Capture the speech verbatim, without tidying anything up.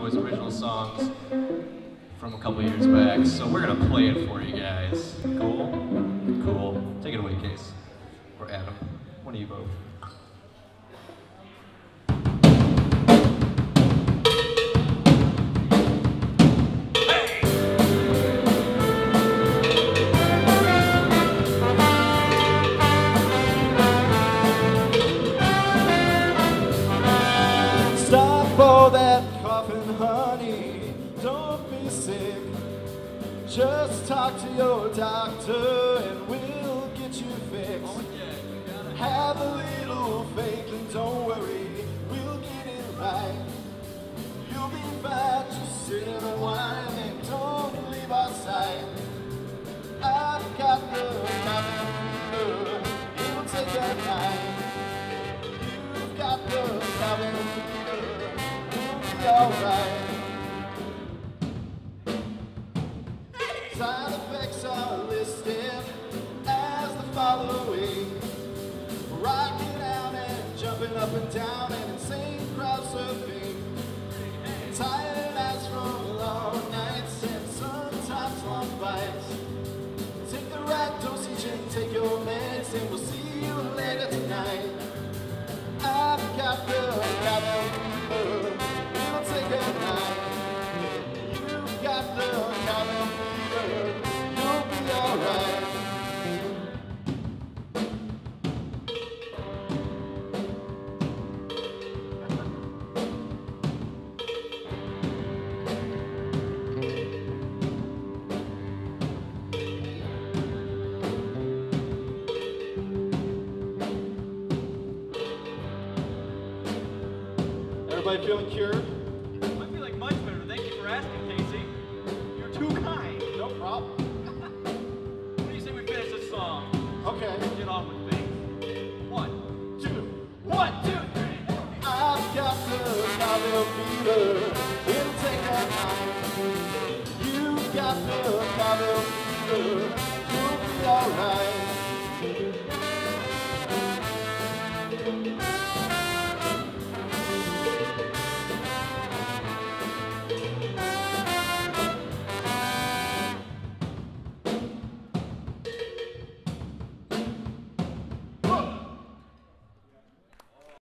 Boys original songs from a couple years back, so we're gonna play it for you guys. Cool? Cool. Take it away, Case. Or Adam. One of you both. For that coughing, honey, don't be sick. Just talk to your doctor and we'll get you fixed. Oh, yeah, you gotta have a little faith and don't worry, we'll get it right. You'll be fine, just sit and whine and don't leave our side. I've got the coughing fever, it'll take a night. You've got the coughing fever, alright. Side effects are listed as the following: rocking out and jumping up and down and insane crowd surfing, tired eyes from long nights and sometimes long fights. Take the right dosage and take your meds and we'll see you later tonight. I've got the Cowbell fever, it'll take a night. You've got the Cowbell fever, you'll be alright. Everybody feeling cured?